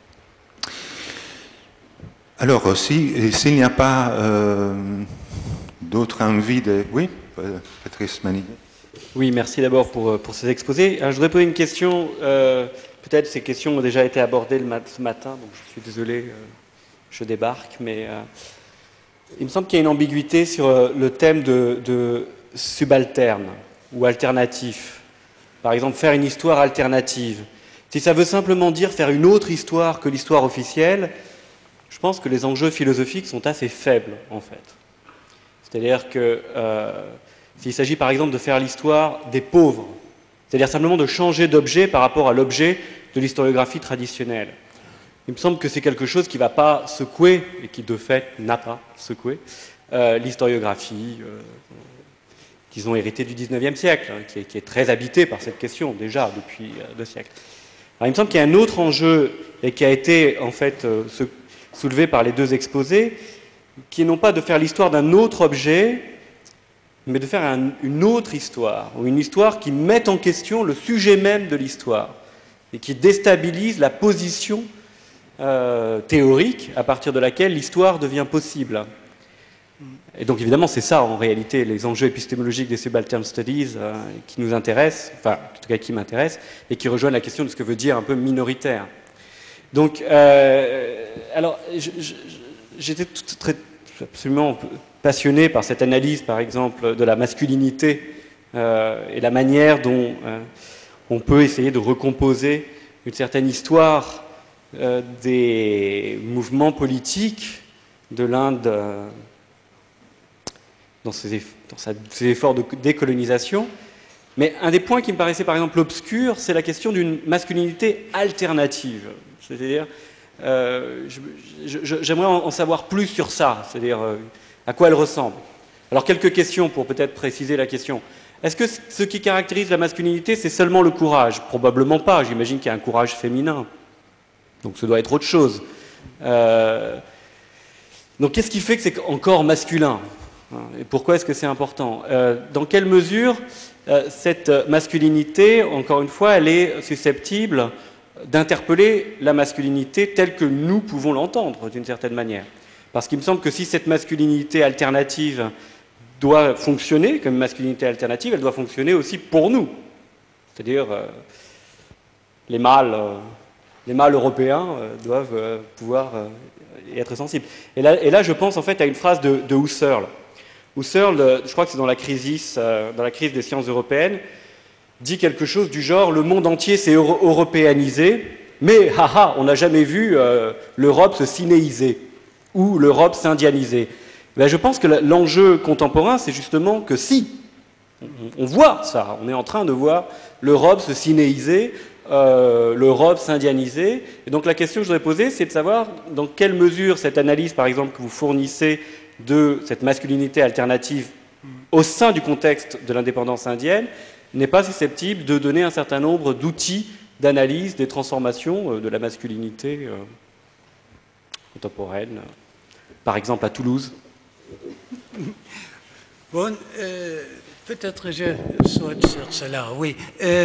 Speaker 2: Alors, s'il n'y a pas d'autres envies de... Oui, Patrice Manille.
Speaker 3: Oui, merci d'abord pour ces exposés. Alors, je voudrais poser une question, peut-être ces questions ont déjà été abordées ce matin, donc je suis désolé, je débarque, mais il me semble qu'il y a une ambiguïté sur le thème de subalterne ou alternatif. Par exemple, faire une histoire alternative. Si ça veut simplement dire faire une autre histoire que l'histoire officielle, je pense que les enjeux philosophiques sont assez faibles, en fait. C'est-à-dire que s'il s'agit par exemple de faire l'histoire des pauvres, c'est-à-dire simplement de changer d'objet par rapport à l'objet de l'historiographie traditionnelle, il me semble que c'est quelque chose qui ne va pas secouer, et qui de fait n'a pas secoué, l'historiographie qu'ils ont héritée du XIXe siècle, qui est très habitée par cette question déjà depuis 2 siècles. Alors, il me semble qu'il y a un autre enjeu, et qui a été en fait soulevé par les 2 exposés, qui n'est non pas de faire l'histoire d'un autre objet, mais de faire une autre histoire, ou une histoire qui mette en question le sujet même de l'histoire, et qui déstabilise la position théorique à partir de laquelle l'histoire devient possible. Et donc évidemment c'est ça en réalité les enjeux épistémologiques des subaltern studies qui nous intéressent, enfin en tout cas qui m'intéressent, et qui rejoignent la question de ce que veut dire un peu minoritaire. Donc alors j'étais absolument passionné par cette analyse par exemple de la masculinité et la manière dont on peut essayer de recomposer une certaine histoire des mouvements politiques de l'Inde dans ses efforts de décolonisation. Mais un des points qui me paraissait par exemple obscur, c'est la question d'une masculinité alternative. C'est-à-dire, j'aimerais en savoir plus sur ça, c'est-à-dire à quoi elle ressemble. Alors quelques questions pour peut-être préciser la question. Est-ce que ce qui caractérise la masculinité, c'est seulement le courage? Probablement pas, j'imagine qu'il y a un courage féminin. Donc ça doit être autre chose. Donc qu'est-ce qui fait que c'est encore masculin? Et pourquoi est-ce que c'est important? Dans quelle mesure cette masculinité, encore une fois, elle est susceptible d'interpeller la masculinité telle que nous pouvons l'entendre, d'une certaine manière? Parce qu'il me semble que si cette masculinité alternative doit fonctionner comme masculinité alternative, elle doit fonctionner aussi pour nous. C'est-à-dire les mâles européens doivent pouvoir y être sensibles. Et là, je pense en fait à une phrase de Husserl. Husserl, je crois que c'est dans la crise des sciences européennes, dit quelque chose du genre « le monde entier s'est européanisé, mais on n'a jamais vu l'Europe se cinéiser ou l'Europe s'indianiser ». Ben, je pense que l'enjeu contemporain, c'est justement que si, on voit ça, on est en train de voir l'Europe se cinéiser, l'Europe s'indianiser. Et donc la question que je voudrais poser, c'est de savoir dans quelle mesure cette analyse, par exemple, que vous fournissez de cette masculinité alternative au sein du contexte de l'indépendance indienne, n'est pas susceptible de donner un certain nombre d'outils d'analyse des transformations de la masculinité contemporaine, par exemple à Toulouse.
Speaker 1: Bon, peut-être je saute sur cela, oui.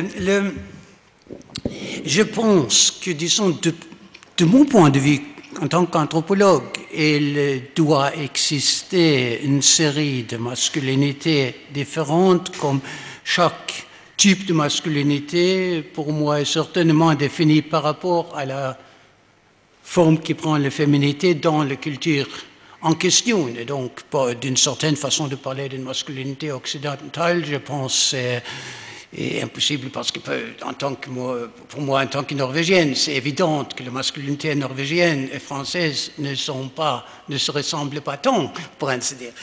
Speaker 1: Je pense que, disons, de mon point de vue, en tant qu'anthropologue, il doit exister une série de masculinités différentes, comme chaque type de masculinité, pour moi, est certainement défini par rapport à la forme qui prend la féminité dans la culture en question. Et donc, d'une certaine façon de parler d'une masculinité occidentale, je pense, est impossible parce que, pour moi, en tant que Norvégienne, c'est évident que la masculinité norvégienne et française ne se ressemblent pas tant, pour ainsi dire.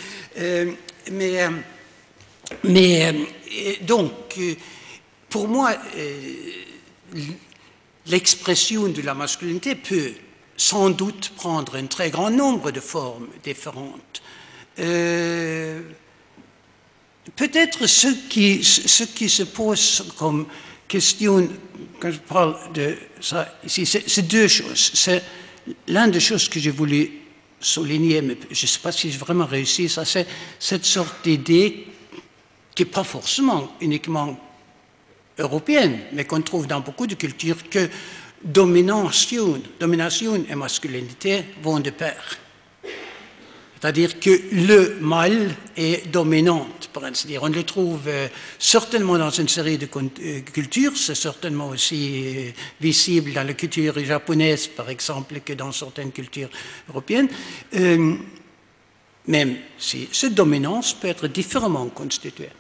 Speaker 1: Donc, pour moi, l'expression de la masculinité peut sans doute prendre un très grand nombre de formes différentes. Peut-être ce qui se pose comme question, quand je parle de ça ici, c'est deux choses. C'est l'une des choses que j'ai voulu souligner, mais je ne sais pas si j'ai vraiment réussi, ça, c'est cette sorte d'idée qui n'est pas forcément uniquement européenne, mais qu'on trouve dans beaucoup de cultures, que domination et masculinité vont de pair. C'est-à-dire que le mâle est dominant, pour ainsi dire. On le trouve certainement dans une série de cultures, c'est certainement aussi visible dans la culture japonaise, par exemple, que dans certaines cultures européennes. Même si cette dominance peut être différemment constituée.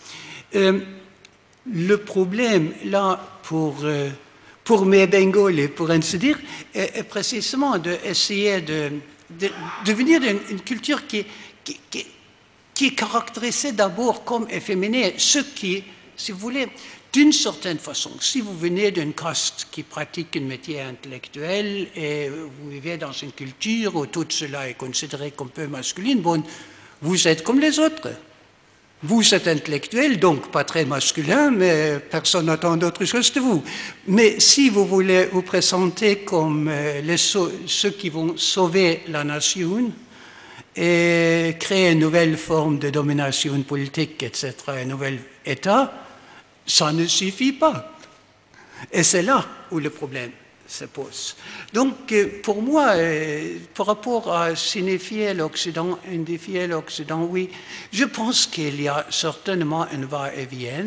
Speaker 1: Le problème, là, pour mes Bengolis, pour ainsi dire, est précisément d'essayer de venir d'une culture qui est caractérisée d'abord comme efféminée, ce qui, si vous voulez, d'une certaine façon, si vous venez d'une caste qui pratique un métier intellectuel et vous vivez dans une culture où tout cela est considéré comme peu masculine, bon, vous êtes comme les autres. Vous êtes intellectuel, donc pas très masculin, mais personne n'attend d'autre chose de vous. Mais si vous voulez vous présenter comme ceux qui vont sauver la nation et créer une nouvelle forme de domination politique, etc., un nouvel État, ça ne suffit pas. Et c'est là où le problème se pose. Donc, pour moi, par rapport à signifier l'Occident, identifier l'Occident, oui, je pense qu'il y a certainement un va-et-vient.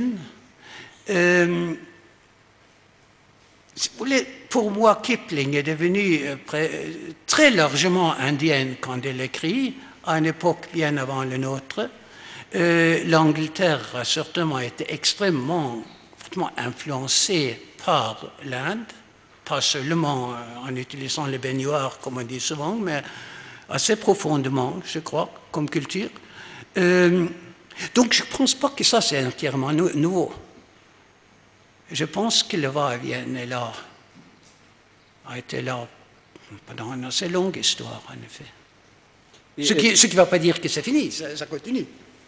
Speaker 1: Si vous voulez, pour moi, Kipling est devenu très largement indien quand il écrit, à une époque bien avant la nôtre. L'Angleterre a certainement été extrêmement influencée par l'Inde, pas seulement en utilisant les baignoires, comme on dit souvent, mais assez profondément, je crois, comme culture. Donc, je ne pense pas que ça, c'est entièrement nouveau. Je pense que le va-et-vient a été là pendant une assez longue histoire, en effet. Ce qui ne va pas dire que c'est fini, ça continue.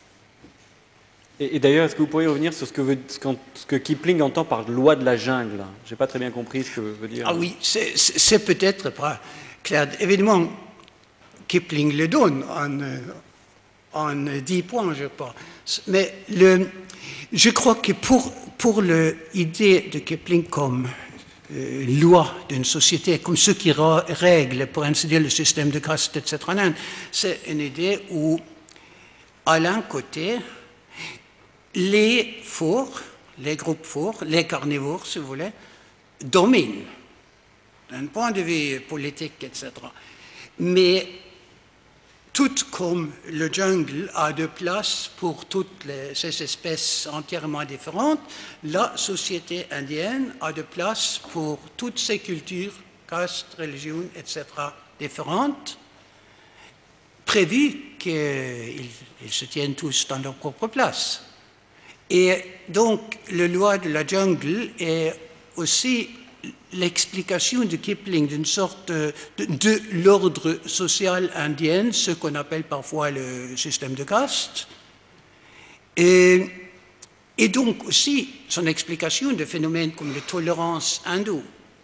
Speaker 3: Et d'ailleurs, est-ce que vous pourriez revenir sur ce que Kipling entend par loi de la jungle? Je n'ai pas très bien compris ce que veut dire.
Speaker 1: Ah oui, c'est peut-être pas clair. Évidemment, Kipling le donne en 10 points, je pense. Mais je crois que pour l'idée de Kipling comme loi d'une société, comme ce qui règle, pour ainsi dire, le système de caste, etc., c'est une idée où, à l'un côté, les forts, les groupes forts, les carnivores, si vous voulez, dominent d'un point de vue politique, etc. Mais tout comme le jungle a de place pour toutes ces espèces entièrement différentes, la société indienne a de place pour toutes ces cultures, castes, religions, etc., différentes, prévu qu'ils se tiennent tous dans leur propre place. Et donc, la loi de la jungle est aussi l'explication de Kipling d'une sorte de l'ordre social indien, ce qu'on appelle parfois le système de caste, et donc aussi son explication de phénomènes comme la tolérance hindoue.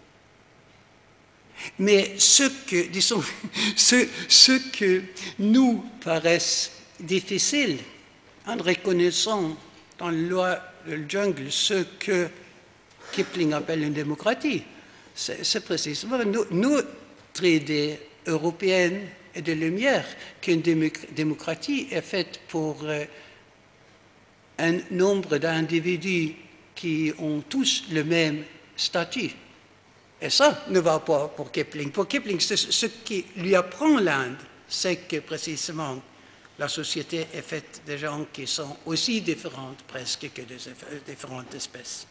Speaker 1: Mais ce que nous paraisse difficile en reconnaissant dans la loi de jungle ce que Kipling appelle une démocratie, c'est précisément notre idée européenne et de lumière qu'une démocratie est faite pour un nombre d'individus qui ont tous le même statut. Et ça ne va pas pour Kipling. Pour Kipling, ce qui lui apprend l'Inde, c'est que précisément la société est faite de gens qui sont aussi différentes presque que de différentes espèces.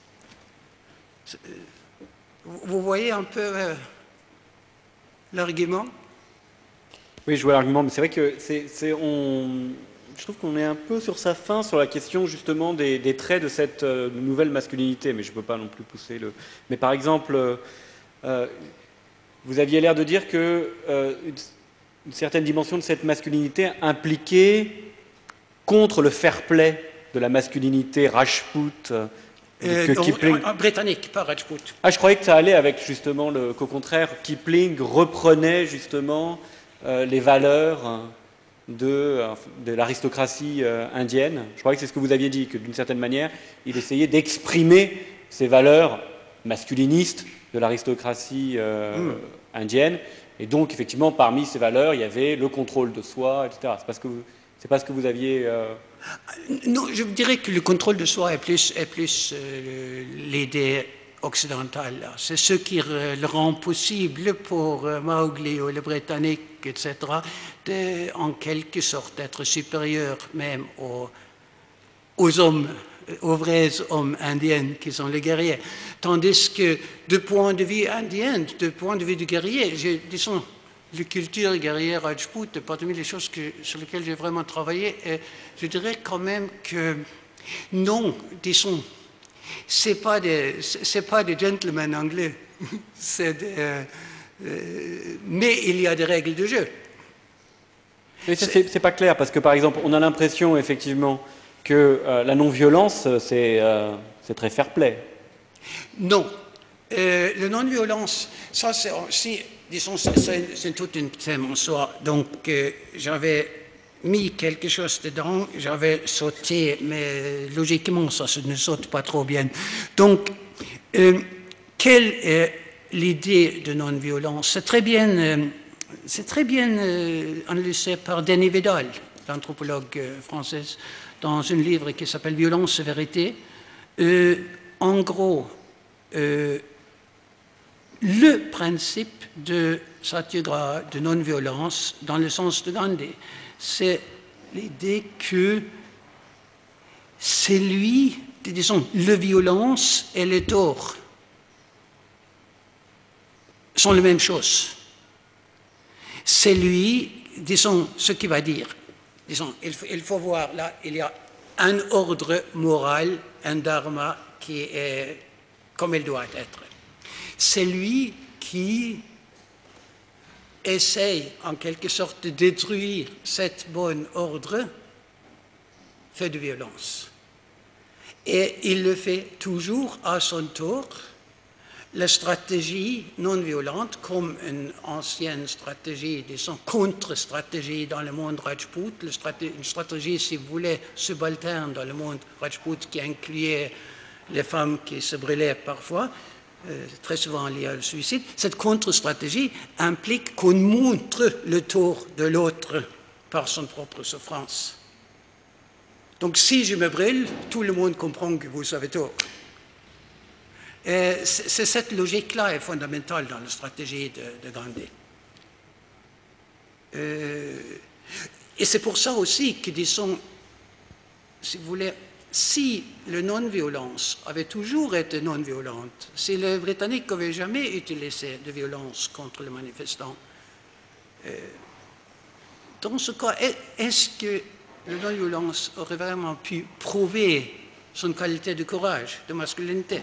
Speaker 1: Vous voyez un peu l'argument?
Speaker 3: Oui, je vois l'argument, mais c'est vrai que je trouve qu'on est un peu sur sa fin sur la question justement des traits de cette nouvelle masculinité, mais je ne peux pas non plus pousser le... Mais par exemple, vous aviez l'air de dire que une certaine dimension de cette masculinité impliquait contre le fair-play de la masculinité Rajput, Kipling...
Speaker 1: britannique, pas Rajput.
Speaker 3: Ah, je croyais que ça allait avec justement qu'au contraire, Kipling reprenait justement les valeurs de l'aristocratie indienne. Je croyais que c'est ce que vous aviez dit, que d'une certaine manière, il essayait d'exprimer ces valeurs masculinistes de l'aristocratie indienne. Et donc, effectivement, parmi ces valeurs, il y avait le contrôle de soi, etc. C'est pas ce que vous aviez...
Speaker 1: Non, je dirais que le contrôle de soi est plus l'idée occidentale. C'est ce qui le rend possible pour Mowgli ou les Britanniques, etc., de, en quelque sorte, être supérieur même aux hommes, aux vrais hommes indiens qui sont les guerriers. Tandis que, du point de vue indien, du point de vue du guerrier, disons, la culture guerrière Rajput est parmi les choses sur lesquelles j'ai vraiment travaillé. Et je dirais quand même que non, disons, c'est pas des gentlemen anglais, mais il y a des règles de jeu.
Speaker 3: Mais ça, c'est pas clair, parce que par exemple, on a l'impression effectivement que la non-violence, c'est très fair-play.
Speaker 1: Non. La non-violence, ça c'est aussi, disons, c'est tout un thème en soi. Donc, j'avais mis quelque chose dedans, j'avais sauté, mais logiquement, ça ne saute pas trop bien. Donc, quelle est l'idée de non-violence? C'est très bien analysé par Denis Vidal, l'anthropologue française, dans un livre qui s'appelle Violence et vérité. En gros, le principe de satyagraha, de non-violence, dans le sens de Gandhi, c'est l'idée que c'est lui, disons, la violence et le tort sont la même chose. C'est lui, disons, ce qu'il va dire. Disons, il faut voir, là, il y a un ordre moral, un dharma qui est comme elle doit être. C'est lui qui essaye en quelque sorte de détruire cet bon ordre fait de violence. Et il le fait toujours à son tour. La stratégie non violente, comme une ancienne stratégie, disons contre-stratégie dans le monde Rajput, une stratégie, si vous voulez, subalterne dans le monde Rajput qui incluait les femmes qui se brûlaient parfois, très souvent liées au suicide, cette contre-stratégie implique qu'on montre le tort de l'autre par son propre souffrance. Donc si je me brûle, tout le monde comprend que vous avez tort. C'est cette logique-là est fondamentale dans la stratégie de Gandhi. Et c'est pour ça aussi que, disons, si vous voulez, si la non-violence avait toujours été non-violente, si les Britanniques n'avaient jamais utilisé de violence contre les manifestants, dans ce cas, est-ce que la non-violence aurait vraiment pu prouver son qualité de courage, de masculinité?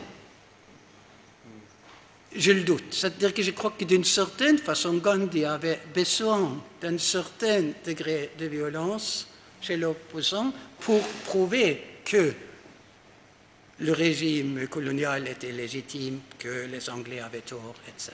Speaker 1: Je le doute. C'est-à-dire que je crois que d'une certaine façon, Gandhi avait besoin d'un certain degré de violence chez l'opposant pour prouver que le régime colonial était légitime, que les Anglais avaient tort, etc.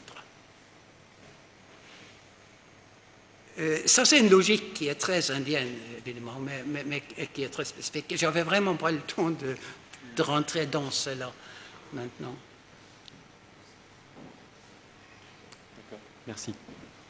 Speaker 1: Ça, c'est une logique qui est très indienne, évidemment, mais qui est très spécifique. Je n'avais vraiment pas le temps de rentrer dans cela maintenant.
Speaker 3: Merci.